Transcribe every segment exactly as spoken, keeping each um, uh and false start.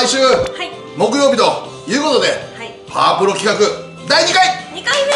毎週、 はい、 木曜日ということで、はい、パワープロ企画だいにかいにかいめ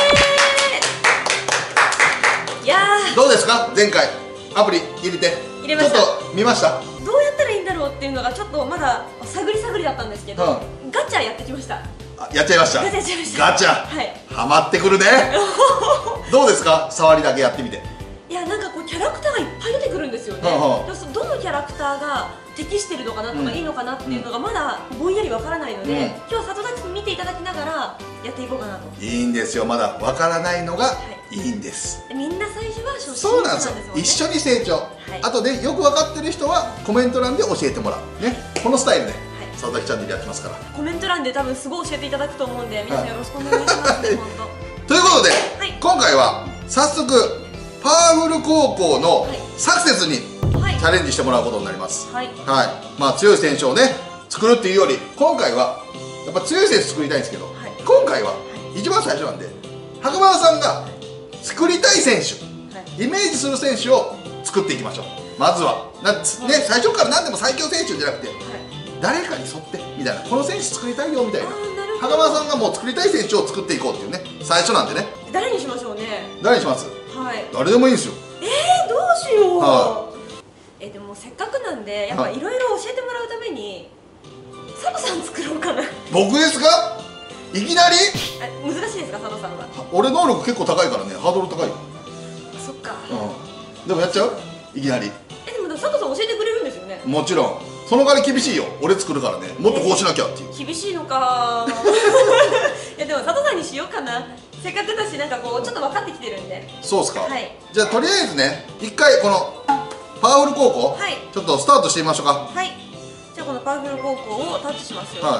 いやー、 どうですか？前回アプリ入れて入れました。 ちょっと見ました？ どうやったらいいんだろうっていうのがちょっとまだ探り探りだったんですけど、うん、ガチャやってきました。 あ、やっちゃいました。 ガチャやっちゃいました。 ガチャ、 はい、 ハマってくるねどうですか？触りだけやってみて。 いや、なんかこうキャラクターがいっぱい出てくるんですよね。どのキャラクターが適してるのかなとかいいのかなっていうのがまだぼんやりわからないので、うん、今日は里崎に見ていただきながらやっていこうかなと。 いいんですよ、まだわからないのがいいんです、 はい、みんな最初は初心者なんですよ。そうなんですよ、一緒に成長、はい、あとでよく分かってる人はコメント欄で教えてもらうね、このスタイルで里崎チャンネルやってますから。 コメント欄で多分すごい教えていただくと思うんで、皆さんよろしくお願いします、ね、本当。 ということで、はい、今回は早速パワフル高校のサクセスにチャレンジしてもらうことになります。はい、はい、まあ強い選手をね作るっていうより、今回はやっぱ強い選手作りたいんですけど、はい、今回は一番最初なんで白馬さんが作りたい選手、はい、イメージする選手を作っていきましょう。まずはな、ね、最初から何でも最強選手じゃなくて、はい、誰かに沿ってみたいな、この選手作りたいよみたいな、白馬さんがもう作りたい選手を作っていこうっていうね、最初なんでね。誰にしましょうね。 誰にします？ はい、 誰でもいいんですよ。 えー、どうしよう。はい、えでもせっかくなんでやっぱいろいろ教えてもらうために佐藤さん作ろうかな。 僕ですか？いきなり？ 難しいですか佐藤さんは？ 俺能力結構高いからね、ハードル高いよ。 あ、そっか。 うん、でもやっちゃう？いきなり。 えでも佐藤さん教えてくれるんですよね？ もちろん。その代わり厳しいよ、俺作るからね、もっとこうしなきゃっていう。 厳しいのかいやでも佐藤さんにしようかな、せっかくだし、なんかこうちょっと分かってきてるんで。そうっすか。はい、じゃあとりあえずね、一回このパワフル高校、はい、ちょっとスタートしてみましょうか。はい、じゃあこのパワフル高校をタッチしますよ。はい、うん、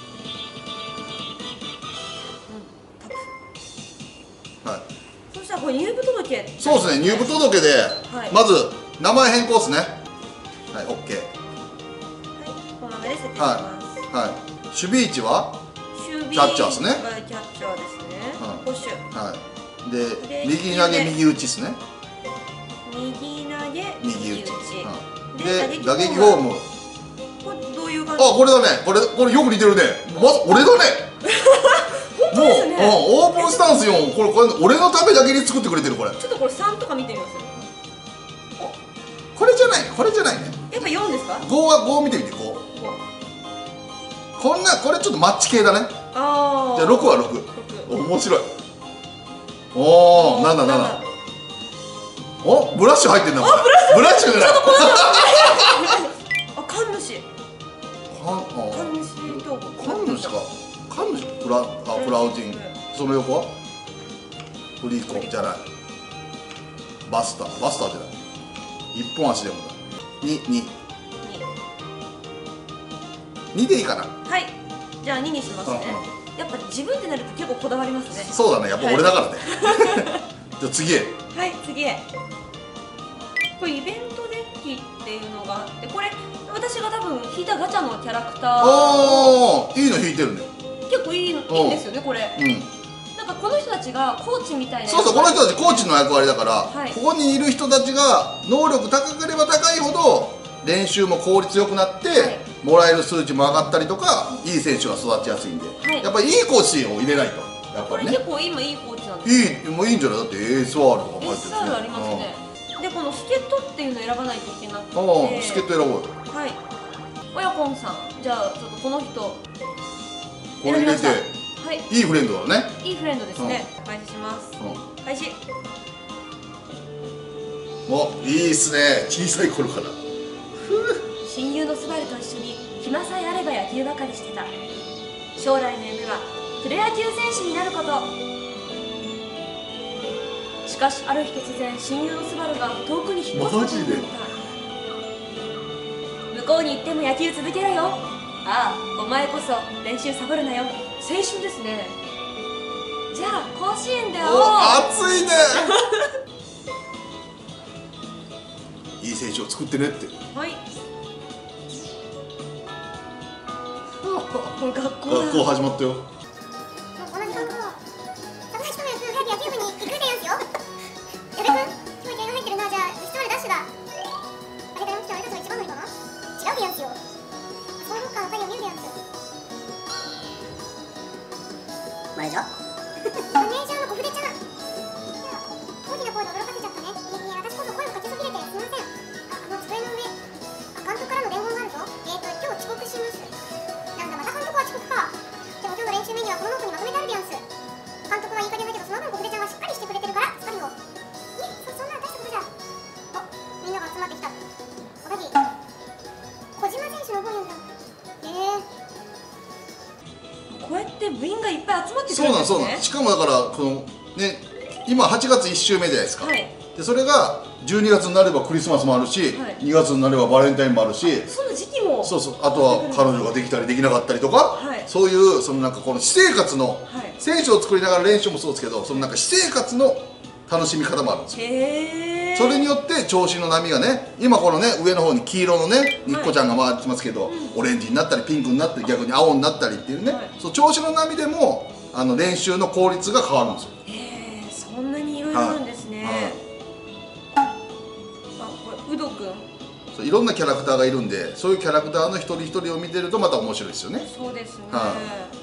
タップ。はい、そしたらこれ入部届。そうですね、入部届で、はい、まず名前変更ですね。はい、オッケー。このままで設定します。はい、守備位置はキャッチャーですね。キャッチャーですね。ポッシュ。はい。で、右投げ右打ちですね。右投げ右打ち。で、打撃フォーム。これどういう感じ？あ、これだね。これこれよく似てるね。まず俺だね。もうオープンスタンスよん。これこれ俺のためだけに作ってくれてるこれ。ちょっとこれさんとか見てみます。これじゃない。これじゃないね。やっぱよんですか？ごはご見てみて。ご。こんな、これちょっとマッチ系だね。ああ。じゃあろくはろく。面白い。おお、なななな。お、ブラッシュ入ってんな。あ、ブラッシュ。ブラッシュじゃない。あ、神主。神主と。神主か。神主。プラ、あ、プラウジン。その横は。フリーコじゃない。バスター、バスターじゃない。一本足でもだ。に、に。にでいいかな。はい、じゃあににしますね。やっぱ自分ってなると結構こだわりますね。そうだね、やっぱ俺だからね。じゃあ次へ。はい、次へ。これイベントデッキっていうのがあって、これ私が多分引いたガチャのキャラクター。ああ、いいの引いてるね。結構いいいいんですよねこれ。うん。なんかこの人たちがコーチみたいな。そうそう、この人たちコーチの役割だから、ここにいる人たちが能力高ければ高いほど練習も効率よくなって、もらえる数値も上がったりとか、いい選手が育ちやすいんで、やっぱりいいコーチを入れないと。やっぱりね。結構今いいコーチなんです。いい、もういいんじゃない？だってエース アール とかも入ってるしね。エース アール ありますね。でこの助っ人っていうのを選ばないといけなくて。ああ、助っ人選ぼうよ。はい。親子さん、じゃあちょっとこの人これ入れて、はい。いいフレンドだね。いいフレンドですね。開始します。開始。お、いいっすね。小さい頃から。親友のスバルと一緒に暇さえあれば野球ばかりしてた。将来の夢はプロ野球選手になること。しかしある日突然親友のスバルが遠くに引っ越すことになった。向こうに行っても野球続けろよ。ああ、お前こそ練習サボるなよ。青春ですね。じゃあ甲子園で会おう。熱いねいい選手を作ってねって。はい。学校学校始まったよ。もう同じ学校。里崎智也君、早く野球部に行くでやんすよ。矢部君、今日気合が入ってるな。じゃあ実質までダッシュだ。あれだよ、今日俺たちの一番乗りかな。違うでやんすよ。そのロッカーの鍵を見るでやんす。 れでしょ。マネージャーの小筆ちゃん、大きな声で驚かせちゃったね。いやいや、私こそ声をかけそびれてすみません。あ、あの机の上、あ、監督からの伝言があるぞ。えーと今日遅刻します。なんだまた監督は遅刻か。でも今日の練習メニューはこのノートにまとめてあるでやんす。監督はいい加減だけどその分小筆ちゃんはしっかりしてくれてるから助かるよ。いえ、そ、そんな大したことじゃ。あ、みんなが集まってきた。おかじ小島選手の本読んだ。へえ。 こうやって部員がいっぱい集まってくるんですね。 そうなんそうなん。しかもだからこのね、今はちがついっ週目じゃないですか、はい、でそれがじゅうにがつになればクリスマスもあるし、はい、にがつになればバレンタインもあるし、 その時期もそうそう、あとは彼女ができたりできなかったりとか、はい、そういうそのなんかこの私生活の、はい、選手を作りながら練習もそうですけど、そのなんか私生活の楽しみ方もあるんですよ。へー。それによって調子の波がね、今このね上の方に黄色のねニッコちゃんが回ってますけど、はい、オレンジになったりピンクになったり逆に青になったりっていうね、はい、そう調子の波でもあの練習の効率が変わるんですよ。 へえ、そんなにいろいろあるんですね。はいはい、あ、これウドくん、 そういろんなキャラクターがいるんで、そういうキャラクターの一人一人を見てるとまた面白いですよね。 そうですね。 はい、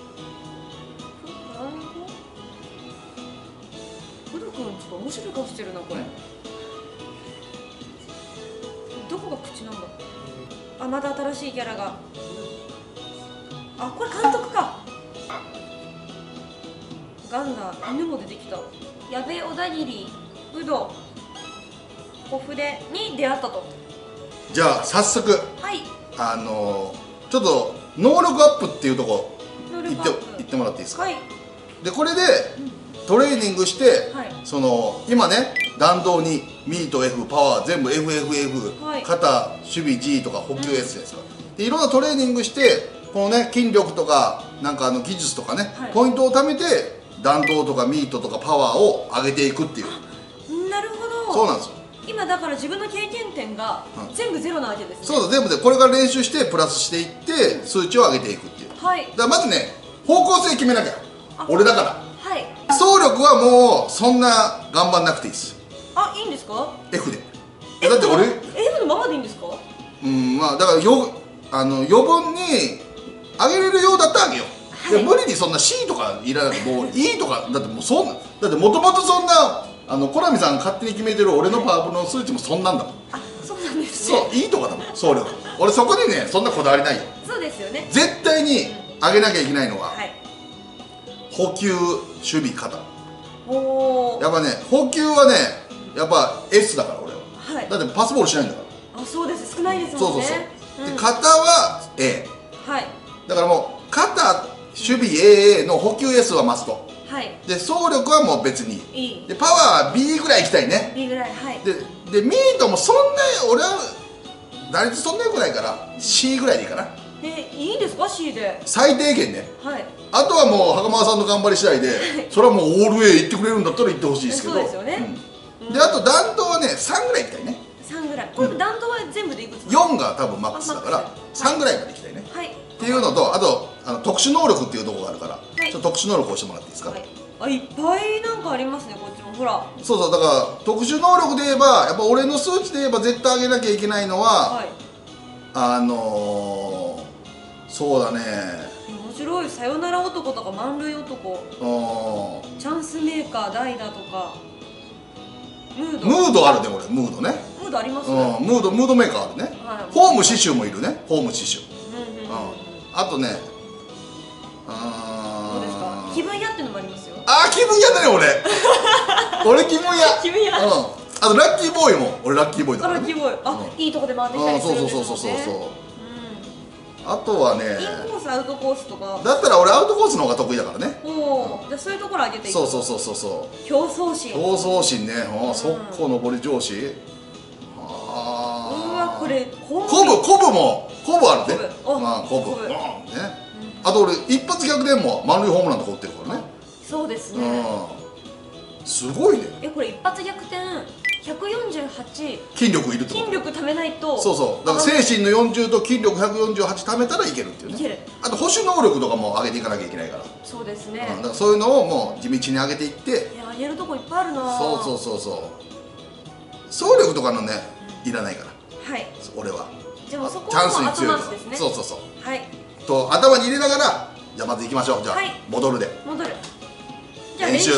ウドくんちょっと面白い顔してるなこれ。どこが口なんだ。あ、また新しいキャラが。あ、これ監督か。ガンダー、犬も出てきた。矢部小田切、ウド、小筆に出会ったと。 じゃあ早速、はい、あのー、ちょっと能力アップっていうとこ言って言ってもらっていいですか。はい、でこれでトレーニングして、はい、その今ね弾道にミート F パワー全部 エフエフエフ、はい、肩守備 G とか補給 S ですか、うん、でいろんなトレーニングしてこのね筋力とかなんかあの技術とかね、はい、ポイントを貯めて弾道とかミートとかパワーを上げていくっていう。 なるほど。 そうなんですよ。 今だから自分の経験点が全部ゼロなわけですね。 そうだ、全部でこれから練習してプラスしていって数値を上げていくっていう。はい、だからまずね方向性決めなきゃ。俺だから、はい、走力はもうそんな頑張んなくていいです。 あ、いいんですか。 F で。だって俺 F のままでいいんですか。 うん、まあだからよあの余分に上げれるようだったら上げよう。はい、無理にそんな シー とかいらない。もう イー とかだってもうそんなだってもともとそんなあのコナミさん勝手に決めてる俺のパワープロの数値もそんなんだもん。 あ、そうなんですね。 そう、いいとかだもん走力。俺そこにねそんなこだわりないよ。 そうですよね。 絶対に上げなきゃいけないのは、はい、補給守備肩。おやっぱね補給はねやっぱ エス だから俺は、はい、だってパスボールしないんだから。 あ、そうです、少ないですもんね。そうそうそう、 うん、で肩は エー、はい、だからもう肩守備 エーエー の補給 エス はマスト、はい、で走力はもう別にいい。でパワーは ビー ぐらいいきたいね。 ビー ぐらい、はい、 ででミートもそんな俺は打率そんな良くないから シー ぐらいでいいかな。 え、いいんですか シー で。 最低限ね、 はい、 あとはもう袴田さんの頑張り次第でそれはもうオール A 行ってくれるんだったら行ってほしいですけど。そうですよね、うん、であと弾道はねさんぐらいいきたいね。さんぐらい。これ弾道は全部でいくつですか。よんが多分マックスだからさんぐらいまでいきたいね。はい、っていうのと、あとあの特殊能力っていうところがあるから、はい、ちょっと特殊能力を押してもらっていいですか。はい、 あ、いっぱいなんかありますねこっちも。ほら、 そうそう、だから特殊能力で言えばやっぱ俺の数値で言えば絶対上げなきゃいけないのは、はい、あのー、そうだね、 面白い。さよなら男とか満塁男、チャンスメーカー代打とかムード。 ムードあるね俺。ムードね。 ムードありますね。 うん、ムードムードメーカーあるね。はい、ホーム刺繍もいるね。ホーム刺繍。あとね、 あー、どうですか。気分屋っていうのもありますよ。 あー、気分屋だね俺。俺気分屋。 気分屋。うん。 あとラッキーボーイも俺ラッキーボーイだから、ね。 ラッキーボーイ。あ、いいとこで回ってきたりするんですよね。そうそうそうそうそう。 あとはね、 インコースアウトコースとかだったら俺アウトコースの方が得意だからね。 おお、じゃあそういうところ上げていく。 そうそうそうそうそう。 競争心。 競争心ね。速攻上り上司。 ああ。うわ、これコブコブもコブあるね。まあコブね。あと俺一発逆転も満塁ホームランとか打ってるからね。 そうですね。 すごいね。 え、これ一発逆転ひゃくよんじゅうはち筋力いるってこと。 筋力貯めないと。 そうそう、だから精神のよんじゅうと筋力ひゃくよんじゅうはち貯めたらいけるっていうね。いける。あと保守能力とかも上げていかなきゃいけないから。 そうですね、 だからそういうのをもう地道に上げていって。 いや、上げるとこいっぱいあるな。 そうそうそうそう、走力とかのねいらないから。はい、俺はでもそこはもう後回しですね。 そうそうそう、はい、と頭に入れながら、じゃあまず行きましょう。じゃあボトルで戻る。 練習。はい。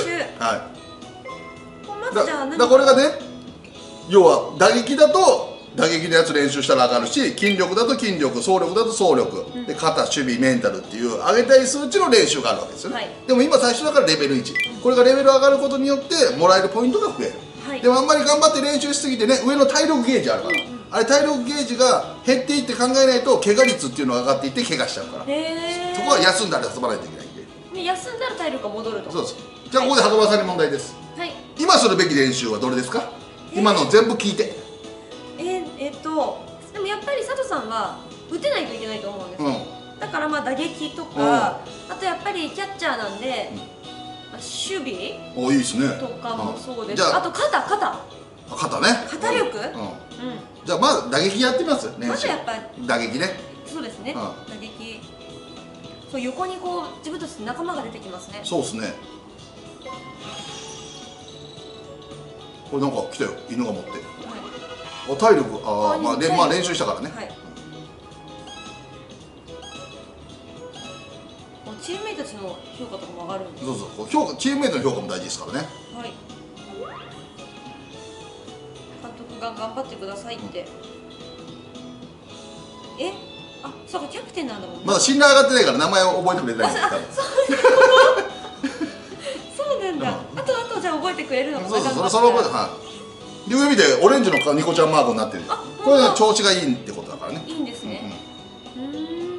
だからこれがね、要は打撃だと打撃のやつ練習したら上がるし、筋力だと筋力、走力だと走力、うん、で肩、守備、メンタルっていう上げたい数値の練習があるわけですよね、はい、でも今最初だからレベルいち、これがレベル上がることによってもらえるポイントが増える、はい、でもあんまり頑張って練習しすぎてね、上の体力ゲージあるから、うん、あれ体力ゲージが減っていって考えないと怪我率っていうのが上がっていって怪我しちゃうから、そこは休んだり遊ばないといけないんで、 で休んだら体力が戻ると。 そうです。じゃあここで鳩場さんに問題です、はい、今するべき練習はどれですか？今の全部聞いて。 えー、えー、っとでもやっぱり佐藤さんは打てないといけないと思うんですよ、うん、だからまあ打撃とか、うん、あとやっぱりキャッチャーなんで、うん、まあ、守備おいいですねとかもそうです、うん、あと肩肩肩ね、 肩力、うん、うん、 じゃあまず打撃やってみますね。 まずやっぱ打撃ね。 そうですね、うん、打撃、そう横にこう自分たち仲間が出てきますね。 そうですね。これなんか来たよ、犬が持って、はい、あ体力、ああまあでまあ練習したからね、はい、 チームメイトたちの評価とかも上がるんです。 そうそう、評価チームメイトの評価も大事ですからね。はい、 監督が頑張ってくださいって、うん、えあそうかキャプテンなんだもんね。 まだ信頼上がってないから名前を覚えてくれてないんですからそうなんだ、あとあとじゃあ覚えてくれるのかな。 そうそう、それそれ覚えて、はい、で上見てオレンジのニコちゃんマークになってる。これね調子がいいってことだからね。 いいんですね。うん、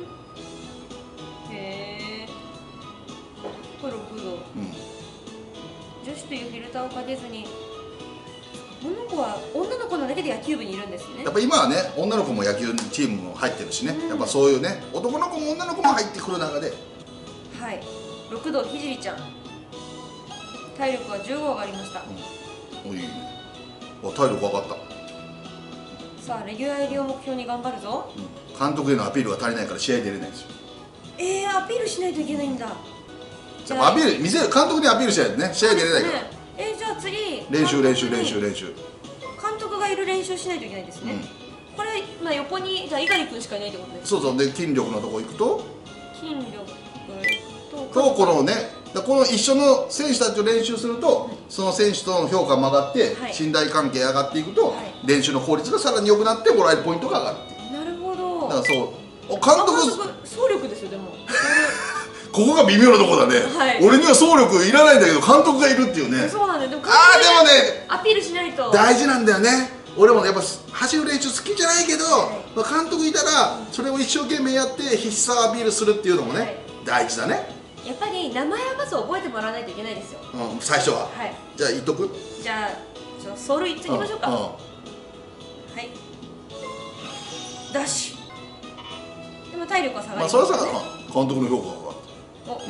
へえ、これろくど、うん、女子というフィルターをかけずに、この子は女の子のだけで野球部にいるんですね。 やっぱ今はね女の子も野球チームも入ってるしね、うん、やっぱそういうね男の子も女の子も入ってくる中で、 はい、ろくどひじりちゃん体力はじゅうご上がりました、 うん、おいいね、体力上がった。 さあレギュラー入りを目標に頑張るぞ、 うん、監督へのアピールが足りないから試合出れないんですよ。 えー、アピールしないといけないんだ。 じゃあアピール見せる、監督にアピールしないとね試合出れないから、ね、 えー、じゃあ次練習練習練習練習監督がいる練習しないといけないですね、うん、これ、まあ、横にじゃあ猪狩君しかいないってことです。 そうそう、で筋力のとこ行くと筋力ととこのね、この一緒の選手たちと練習すると、その選手との評価も上がって、はい、信頼関係上がっていくと、はい、練習の効率がさらに良くなってもらえるポイントが上がるっていう。 なるほど。 だからそう監督走力ですよ。でもここが微妙なところだね、はい、俺には走力いらないんだけど監督がいるっていうね。 そうなんだよ。でもああでもねアピールしないと大事なんだよね。俺もやっぱ走る練習好きじゃないけど、はい、監督いたらそれを一生懸命やって必死さをアピールするっていうのもね、はい、大事だね。 やっぱり名前はまず覚えてもらわないといけないですよ、 うん、最初は、はい、じゃあ言っとく。 じゃあちょっと走塁いってみましょうか、うんうん、はいダッシュ。でも体力は下がりますね。まあそれはさ監督の評価が上がる。お、うん、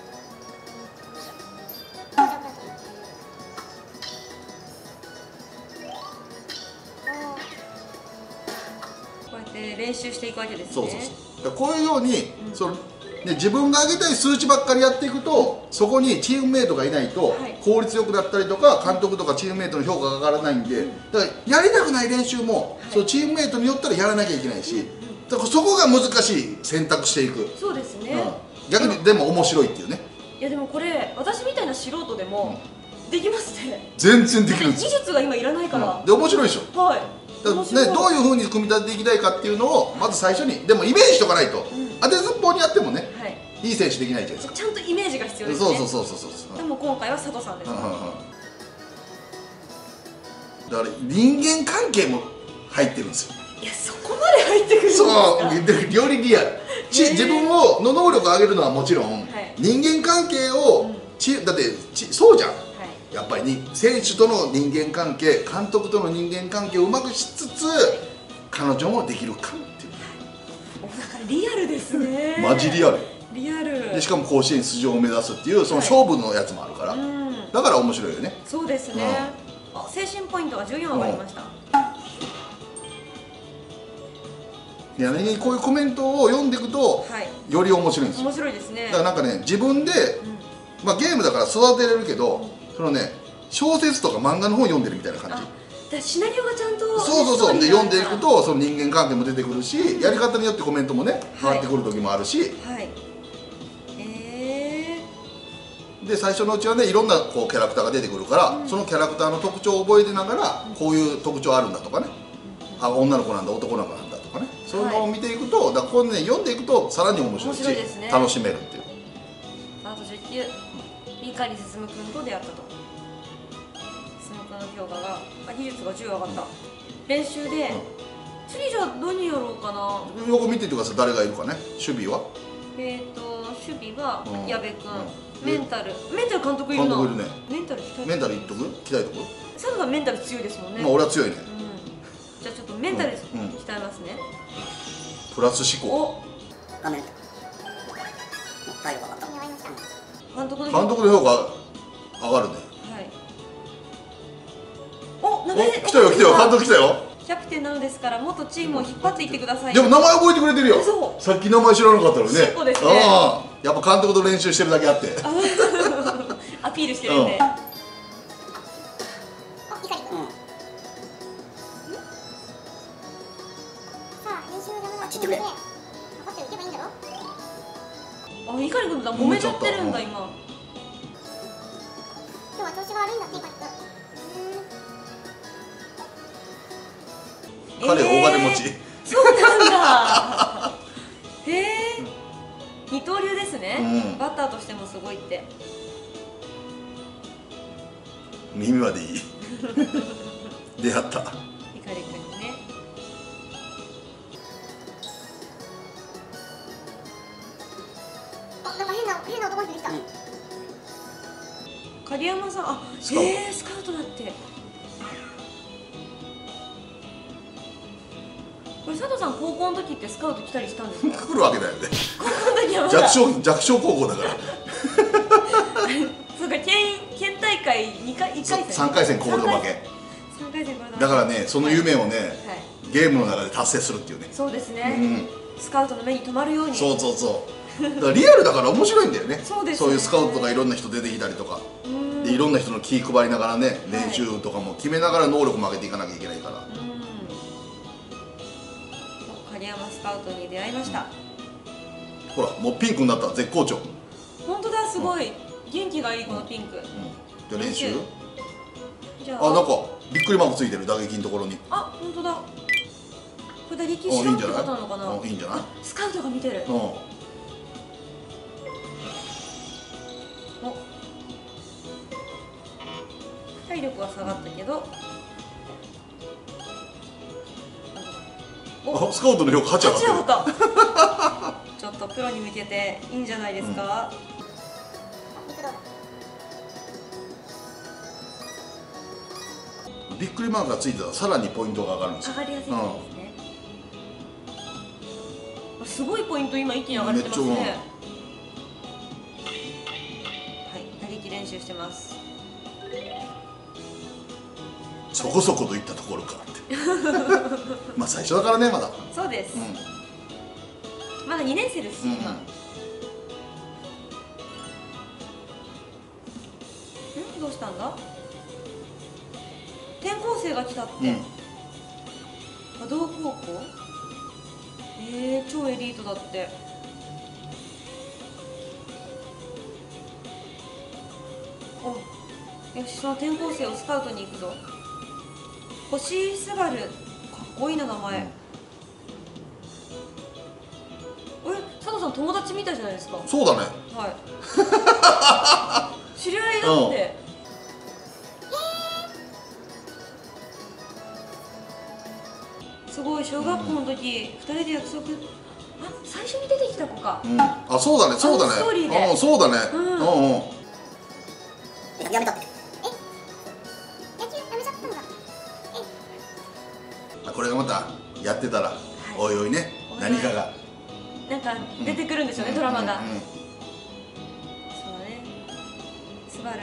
こうやって練習していくわけですね。 そうそうそう。こういうように、うん、そので自分が上げたい数値ばっかりやっていくと、そこにチームメイトがいないと効率よくなったりとか、監督とかチームメイトの評価が上がらないんで、だからやりたくない練習も、はい、そのチームメイトによったらやらなきゃいけないし、だからそこが難しい選択していく。 そうですね、 うん、逆にでも面白いっていうね。 いやでもこれ私みたいな素人でもできますね。 全然できるんです。 技術が今いらないから、 うん、で面白いでしょ。 はい、 だね、どういうふうに組み立てていきたいかっていうのをまず最初にでもイメージしとかないと、うん、当てずっぽうにやってもね、はい、いい選手できないじゃないですか。 ちゃんとイメージが必要ですね。 そうそうそうそうそう。 でも今回は佐藤さんです、ね、 だから人間関係も入ってるんですよ。 いやそこまで入ってくるんですか。 そうよりリアル。自分をの能力を上げるのはもちろん、はい、人間関係を、うん、ちだってちそうじゃん、はい、やっぱりに選手との人間関係、監督との人間関係をうまくしつつ、はい、彼女もできるかっていう、 はい、だからリアルですね。 マジリアル。 リアルでしかも甲子園出場を目指すっていうその勝負のやつもあるから、はい、うん、だから面白いよね。 そうですね、うん、あ精神ポイントがじゅうよん上がりました、うん、いやね、こういうコメントを読んでいくと、はい、より面白いんですよ。 面白いですね。 だからなんかね自分で、うん、まあゲームだから育てれるけど、うん、そのね小説とか漫画の本読んでるみたいな感じ。 だシナリオがちゃんとそうそうそうで読んでいくとその人間関係も出てくるし、うん、やり方によってコメントもね変わってくる時もあるし、はい、えで最初のうちはねいろんなこうキャラクターが出てくるから、うん、そのキャラクターの特徴を覚えてながら、うん、こういう特徴あるんだとかね、うん、あ女の子なんだ男の子なんだとかね、そういうのを見ていくと、はい、だからこれね読んでいくとさらに面白いし、ね、楽しめるっていう。 あとじゅっきゅう碇進君と出会ったと。進君の評価があ技術がじゅう上がった、うん、練習で、うん、次じゃあ何やろうかな。 横見ててください。誰がいるかね。守備はえっと守備は矢部君、うん、メンタルメンタル監督いるな。 監督いるね。 メンタル鍛えメンタルいっとく鍛えとく。 佐藤さんメンタル強いですもんね。 まあ俺は強いね、 うん、じゃあちょっとメンタル鍛えますね、 うん、プラス思考。 画面体力上がった。 監督の監督の評価上がるね。 はい。お、名前来たよ来たよ監督来たよ。 キャプテンなのですからもっとチームを引っ張っていってください。 でも名前覚えてくれてるよ。さっき名前知らなかったのね。 そうですね。 やっぱ監督と練習してるだけあってアピールしてるんで。あ、碇君だ、揉めちゃってるんだ今。今日は調子が悪いんだって碇君。 彼大金持ち。 そうなんだ。へえ。二刀流ですね。バッターとしてもすごいって。 耳までいい。出会った。 碇君にね。 あ、なんか変な変な男の人できた。 影山さん、あ、ええスカウトだって。これ佐藤さん高校の時ってスカウト来たりしたんですか？ 来るわけだよね。 高校の時はまだ弱小弱小高校だから。 そうか、県県大会二回一回戦。 三回戦コールド負け。 三回戦コールド負け。 だからね、その夢をね、ゲームの中で達成するっていうね。 そうですね。スカウトの目に留まるように。 そうそうそう。だからリアルだから面白いんだよね。そうです。そういうスカウトとかいろんな人出てきたりとか。でいろんな人の気配りながらね、練習とかも決めながら能力も上げていかなきゃいけないから。 影山スカウトに出会いました。 ほらもうピンクになった絶好調。 本当だ、すごい元気がいいこのピンク。 じゃあ練習。あ、なんかびっくりマークついてる打撃のところに。 あ、本当だ。これ打撃しろってことなのかな。 いいんじゃない。 スカウトが見てる。体力は下がったけど、 あ、スカウトの評価はち上がった。 ちょっとプロに向けていいんじゃないですか。 うん、びっくりマークがついてたらさらにポイントが上がるんですよ。 上がりやすいですね。うん、すごいポイント今一気に上がってますね。はい、打撃練習してます。 そこそこといったところかってまあ最初だからね、まだ。 そうです、うん、まだにねん生ですし、うん、今。んどうしたんだ。転校生が来たって、うん、波動高校。えー、超エリートだって。お、よし、その転校生をスカウトに行くぞ。星すがる、かっこいいな名前。うん、え、佐藤さん友達みたいじゃないですか。 そうだね。 はい。知り合いだって。うん、すごい、小学校の時、うん、ふたりで約束。あ、最初に出てきた子か。 うん、あ、そうだね、そうだね。 ストーリーで。 あ、そうだね。うん、うん、うん。 やめたって。 これがまたやってたら、はい、おいおいね、何かがなんか出てくるんですよね、うん、ドラマが。そうだね。スバル。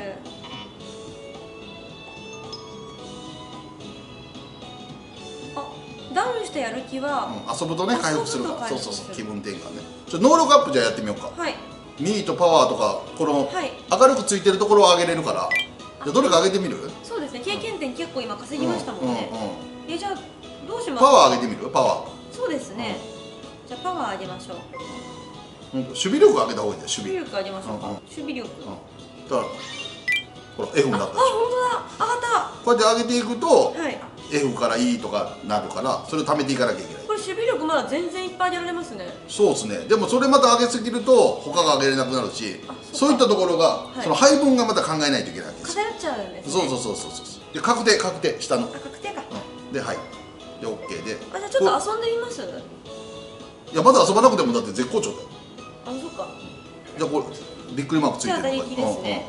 あ、ダウンしたやる気は、 うん、遊ぶとね回復するから。そうそうそう、気分転換ね。ちょ能力アップじゃあやってみようか。はい。ミートパワーとかこの、はい、明るくついてるところを上げれるから。じゃあどれか上げてみる？ そうですね。経験点結構今稼ぎましたもんね。え、じゃあどうします？ パワー上げてみる？パワー。 そうですね。じゃあパワー上げましょう。 守備力上げた方がいいんだよ。 守備力上げましょうか。守備力。 だからほら F になったでしょ。 あ、本当だ、上がった。 こうやって上げていくと、はい、F から E とかなるから、それを貯めていかなきゃいけない。 これ守備力まだ全然いっぱい上げられますね。 そうですね。でもそれまた上げすぎると他が上げれなくなるし、そういったところが、はい、その配分がまた考えないといけないわけです。 偏っちゃうんですね。 そうそうそうそうそう。で確定確定下の。あ、 確定か。 うん、ではい。で OK で。 あ、じゃあちょっと遊んでみます。 いやまだ遊ばなくてもだって絶好調だよ。 あ、そっか。 じゃあこれびっくりマークついてるのか。 じゃあ打撃ですね。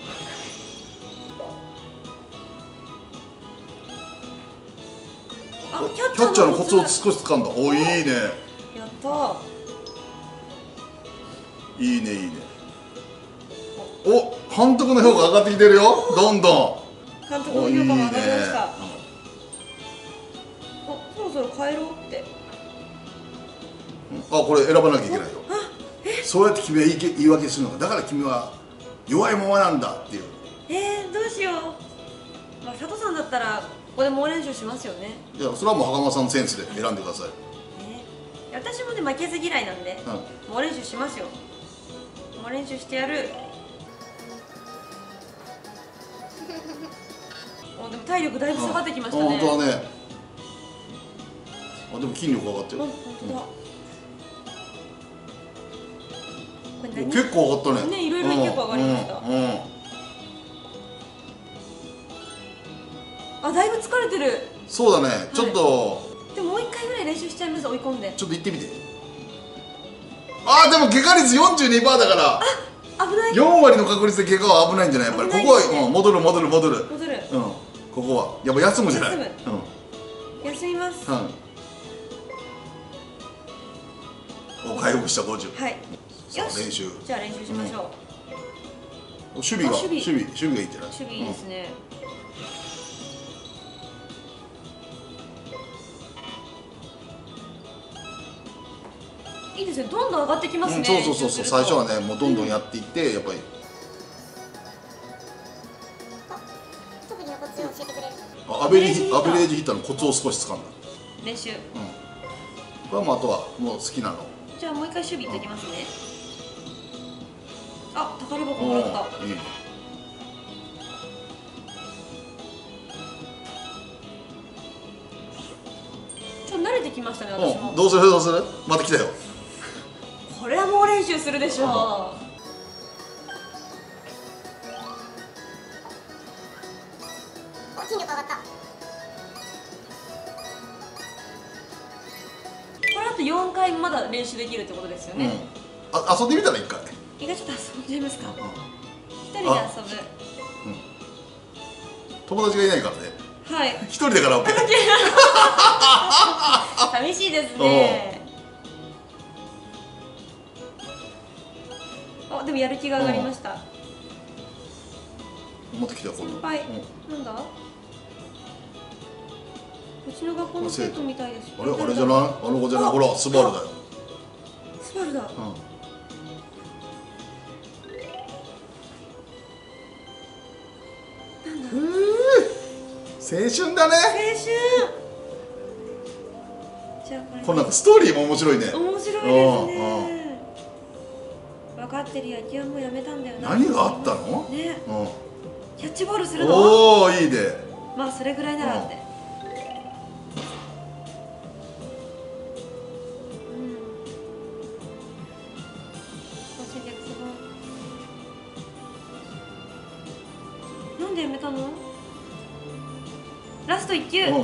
キャッチャーのコツを少し掴んだ。お、いいね。 やったー。 いいねいいね。お、監督の評価上がってきてるよ。どんどん。監督の評価が上がりました。お、そろそろ帰ろうって。 あ、これ選ばなきゃいけないよ。そうやって君は言い言い訳するのか。だから君は弱いままなんだっていう。 えー、どうしよう。まあ佐藤さんだったらここで猛練習しますよね。 いや、それはもう袴さんのセンスで選んでください。 えー、私もね負けず嫌いなんで、うん、猛練習しますよ。猛練習してやる。お、でも体力だいぶ下がってきましたね。 本当はね。あ、でも筋力上がってる。 本当だ。 結構上がったね。 ね、いろいろ結構上がりました。あ、だいぶ疲れてる。 そうだね。ちょっと。 でももう一回ぐらい練習しちゃいます。追い込んで。 ちょっと行ってみて。あ、でも怪我率 よんじゅうにパーセント だから。 危ない。 よんわりの確率で怪我は危ないんじゃない。やっぱりここは戻る戻る戻る。 戻る。 うん。ここはやっぱ休むじゃない。 休む。うん。休みます。 うん。お、回復したごじゅう。 はい。 練習。 じゃあ練習しましょう。 守備が守備守備がいいんじゃない。 守備いいですね。いいですね。どんどん上がってきますね。 そうそうそうそう。最初はね、もうどんどんやっていってやっぱり。 特技のコツを教えてくれる。 アベレージアベレージヒッターのコツを少し掴んだ。 練習。うん。 これはもうあとはもう好きなの。 じゃあもう一回守備いってきますね。あ、宝箱もらった。いいね。ちょっと慣れてきましたね、私も。 どうするどうする。また来たよ。 これはもう練習するでしょう。 筋力上がった。 これあとよんかいまだ練習できるってことですよね。 あ、遊んでみたらいっかい。 一回ちょっと遊んじゃいますか。一人で遊ぶ。 友達がいないからね。 はい。 一人でカラオケ。 寂しいですね。あ、でもやる気が上がりました。 持ってきた今度。 先輩、なんだ？うちの学校の生徒みたいです。 あれ、あれじゃない？あの子じゃない？ほら、スバルだよ。 スバルだ。 青春だね。 青春。じゃあこれ。 これなんかストーリーも面白いね。 面白いですね。分かってる。野球はもうやめたんだよな。 何があったの？ ね。キャッチボールするの？ おお、いいね。 まあそれぐらいならって。なんでやめたの？ラストいっきゅう。うん、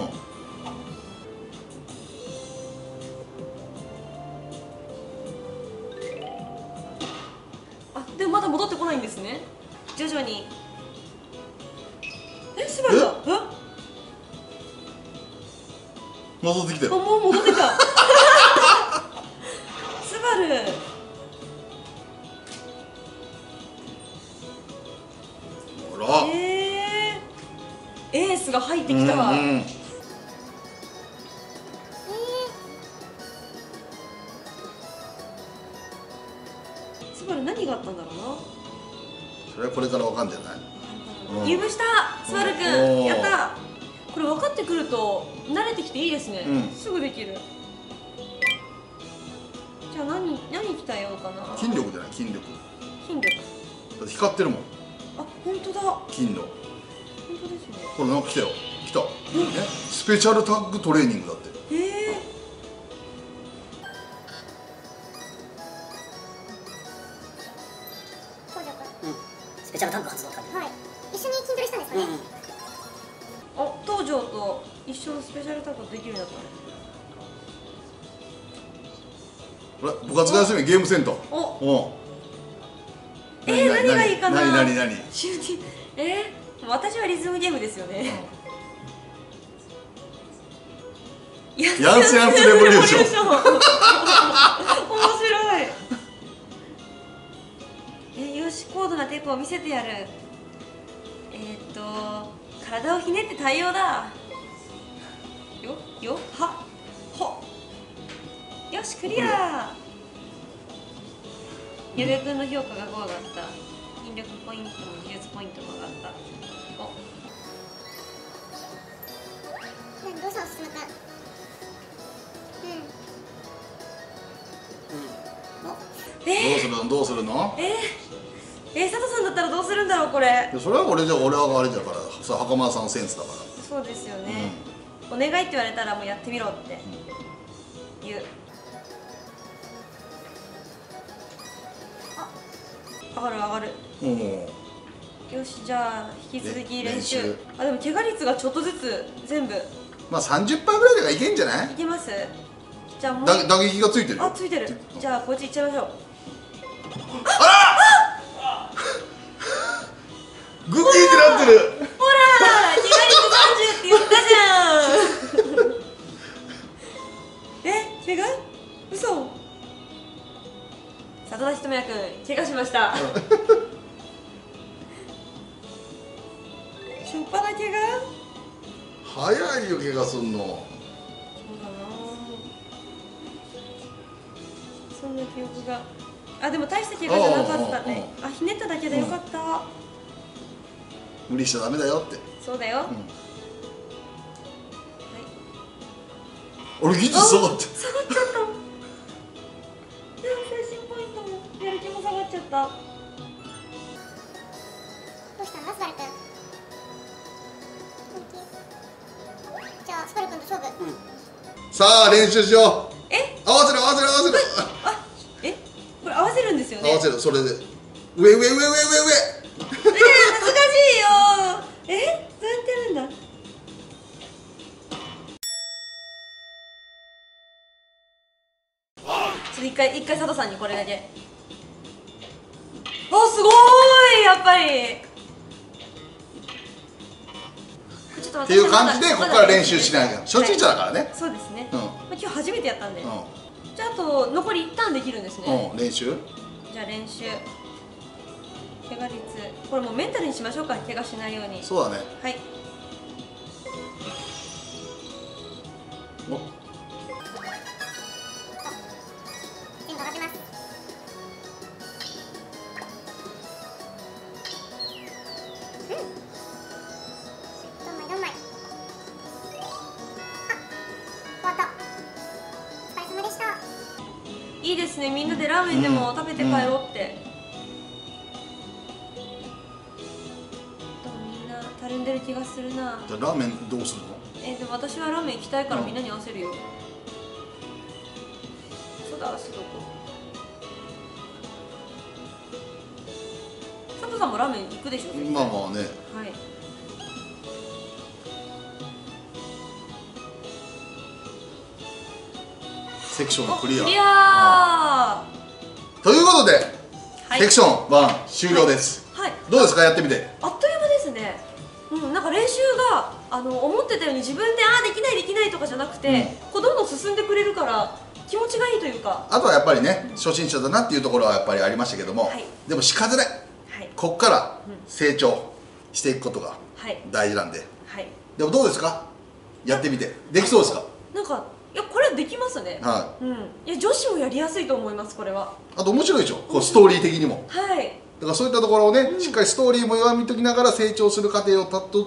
あ、でもまだ戻ってこないんですね。徐々に。え、スバルだ。え？ 戻ってきたよ。 もう戻ってきた。スバル。 ほら。 えーエースが入ってきた。うん、うん、スバル何があったんだろうな。 それはこれからわかんじゃない。 入部したスバルくん、やった。これ分かってくると慣れてきていいですね。うん、すぐできる。じゃあ何何鍛えようかな。 筋力じゃない。筋力。 筋力。 だって光ってるもん。 あ、 当だ。 金の。 本当ですね。 これなんか来たよ。来た。え、スペシャルタッグトレーニングだって。 へえ。 スペシャルタッグ発動って書いてある。はい。一緒に筋トレしたんですかね。 あ、東條と一緒のスペシャルタッグできるようになったね。 これ部活が休みゲームセンター。 お。 お。 えー、何がいいかな。 何何何。 シューティング。えー、私はリズムゲームですよね。 ヤンスヤンスレボリューション。面白い。え、よし、高度なテクを見せてやる。えー、っと体をひねって対応だ。よよはほ。よし、クリア。ゆべくんの評価がご上がった。筋力ポイントも技術ポイントも上がった。お。 何どうしたの、進くん。 どうするのどうするの。 えー、えー、佐藤さんだったらどうするんだろうこれ。 それは俺じゃ俺はあれだからさ、袴田さんのセンスだから。 そうですよね、うん、お願いって言われたらもうやってみろって言う。あ、上がる上がる。 うん、 よし、じゃあ引き続き練習。練習あ、でも怪我率がちょっとずつ全部まあ さんじゅっパーセント ぐらいではいけんじゃない。 いけます。じゃあもう打撃がついてるよ。 あ、ついてる。じゃあこっち行っちゃいましょう。 あらグッキーってなってる。 ほら怪我率さんじゅうって言ったじゃんえ、怪我？嘘。佐藤ひとみやくん怪我しましたしょっぱな怪我。 早いよ怪我すんの。 そうだな、そんな記憶が。あ、でも大した怪我じゃなかったね。あ、ひねっただけでよかった、うん、 無理しちゃダメだよって。 そうだよ、うん、はい。 俺技術下がって、 下がっちゃったでも精神ポイントもやる気も下がっちゃった。 どうしたのスバルくん。じゃあスバルくんと勝負、うん、 さあ練習しよう。 え、 合わせる合わせる合わせる。 あ、え、これ合わせるんですよね。 合わせる。それで上上上上上上上。えー、 難しいよ。え、どうやってやるんだ。ちょっと一回一回佐藤さんにこれだけ。あ、すごいやっぱり。 っていう感じでここから練習しないと。初心者だからね、はい、 そうですね、うん、まあ、今日初めてやったんで、うん、じゃああと残りいちターンできるんですね、 うん、練習。 じゃあ練習。怪我率これもうメンタルにしましょうか。怪我しないように。 そうだね。 はい。 お、 全部上がってます。うん、どんまいどんまい。あ、終わった。お疲れ様でした。 いいですね、みんなでラーメンでも食べて帰ろうって、うんうん、みんなたるんでる気がするな。 じゃあラーメンどうするの。 えー、でも私はラーメン行きたいからみんなに合わせるよ、うん、そうだ、すどこ佐藤さんもラーメン行くでしょ。 まあまあね。 はい。 セクションクリア。 クリアということで、 はい、 セクションワン終了です。 はい、はい、 どうですか、やってみて。 あっという間ですね。うん、なんか練習があの思ってたように自分でああできないできないとかじゃなくて、うん、こうどんどん進んでくれるから気持ちがいいというか。 あとはやっぱりね、うん、初心者だなっていうところはやっぱりありましたけども、はい、でもしかずれ、はい、こっから成長していくことが大事なんで、はい、でもどうですか、やってみてできそうですか。 なんかいや、これできますね。はい、うん、いや女子もやりやすいと思います。これはあと面白いでしょ、こうストーリー的にも。 はい、 だからそういったところをね、うん、しっかりストーリーも読み解きながら成長する過程をたどって、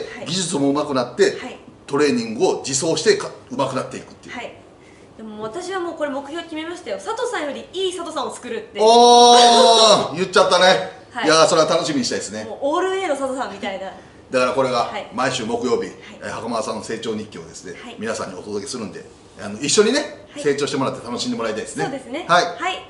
はい、技術も上手くなって、はい、トレーニングを自走してか上手くなっていくっていう。はい、 でも私はもうこれ目標決めましたよ。佐藤さんよりいい佐藤さんを作るって。 おー言っちゃったね。 いやー、それは楽しみにしたいですね。 もうオール A の佐藤さんみたいな。 だからこれが毎週木曜日、袴田さんの成長日記をですね、皆さんにお届けするんで、あの一緒にね成長してもらって楽しんでもらいたいですね。 そうですね。 はい。